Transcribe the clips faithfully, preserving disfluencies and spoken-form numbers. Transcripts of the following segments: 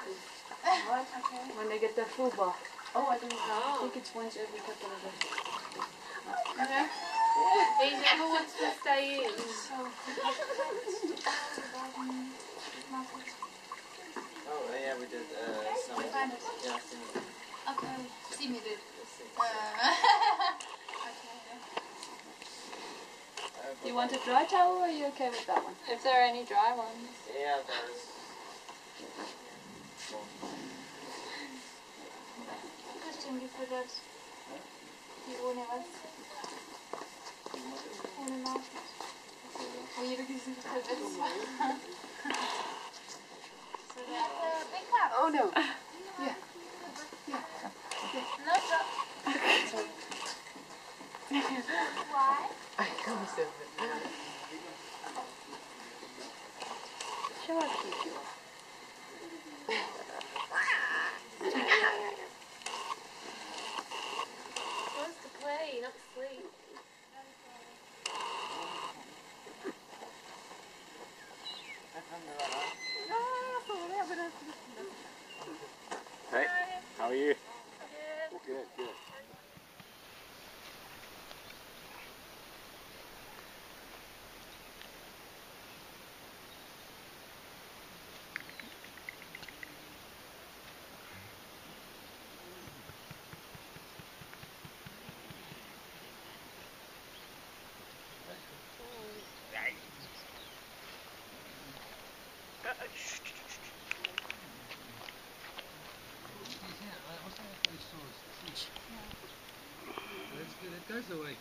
food. What? Okay. When they get their full bath. Oh, I don't know. I think it's once every couple of days. Okay. He never wants to stay in. So, Oh, yeah, we did uh, some. we find it. Yeah, some. Okay. See me did. Uh, okay. Do you want a dry towel or are you okay with that one? If there are any dry ones. Yeah, there's. Christian, you forgot. Die ohne was? Ohne Maus. Oh, jeder gesehen hat der Witz war. So that uh, big cup. Oh no. Yeah. Yeah. No, no. Why? I can't stop it. Shall I keep you up? He wants to play, not sleep. Hey, how are you? Good. Good, good. It goes away.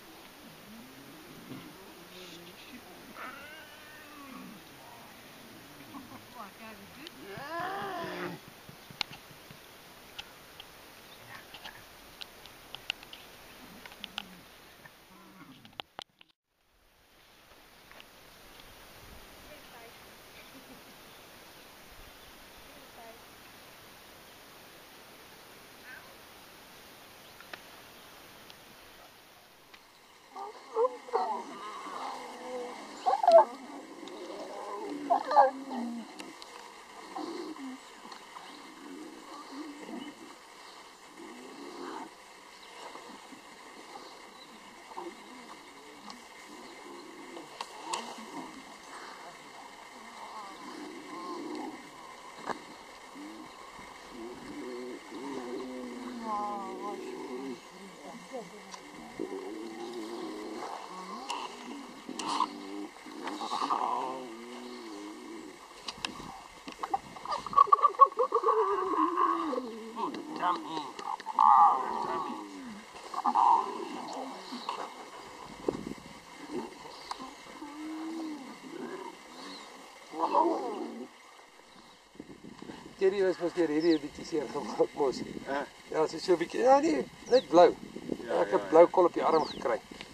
Terry was mos deur hierdie bietjie seer gemaak mos. Ja, ja, sy so 'n bietjie, ja nee, net blou. Ja, ek het blou kol op die arm gekry.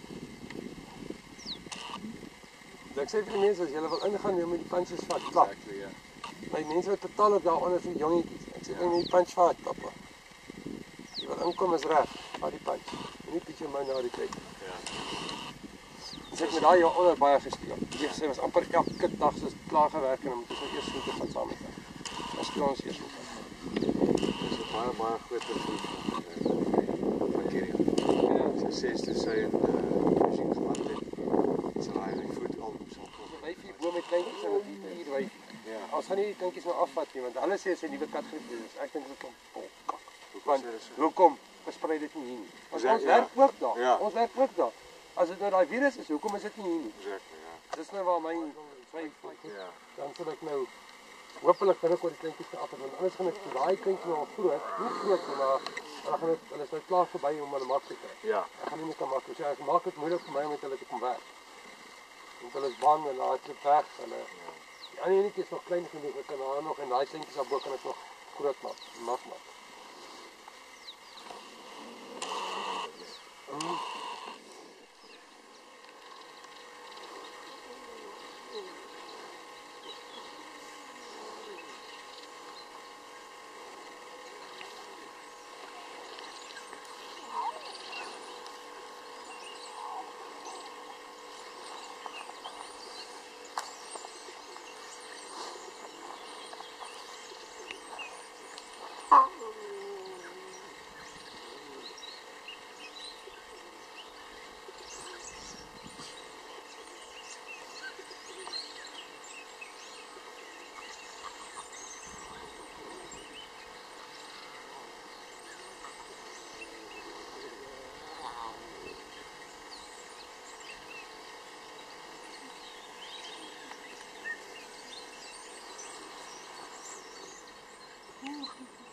Ek sê vir die mense as julle wil ingaan, jy moet die punches vat, klap. Exactly, yeah. My mense wat totaal op daaronder so jongetjies. Ek sê jy moet die punch vat, pappa. Jy wil inkom is reg, vat die punch. Nie bietjie my na die kyk. Ja. Sy het met daai jaar onder baie gespeel. Jy sê was amper elke dag so klaar gewerk en dan moet ons eers voete gaan saam met haar. Ons speel ons eers met haar. Dis 'n baie baie groot invloed van van Kerry. Ja, sy sê sy sê in die fishing gehad het. Sy raai die voet al so kom. Wyfie bo met kleintjies en 'n vier wyfie. Ja. Ons gaan nie die kindjies nou afvat nie want hulle sê sy nuwe kat griep is. Ek dink dit kom polkak. Want hoekom versprei dit nie hier nie? Ons Ja, ons werk ja. ook daar. Ja. Ons werk ook daar. As dit nou daai virus is, hoekom is dit nie hier nie? Exactly, ja. Dis nou waar my twyfel. Ja. Dan sal ek nou hopelik binnekort die kleintjies af het want anders gaan ek daai kindjie nou al groot, nie groot nie, maar dan gaan dit hulle is nou klaar verby om hulle mak te kry. Ja. Ek gaan nie meer kan maak. So ek maak dit moeilik vir my om met hulle te kom werk. Want hulle is bang en laat hulle weg. Hulle die ander enetjie is nog klein genoeg, ek kan haar nog en daai kleintjies daarbo kan ek nog groot maak, mag maak. Mm. Oeh.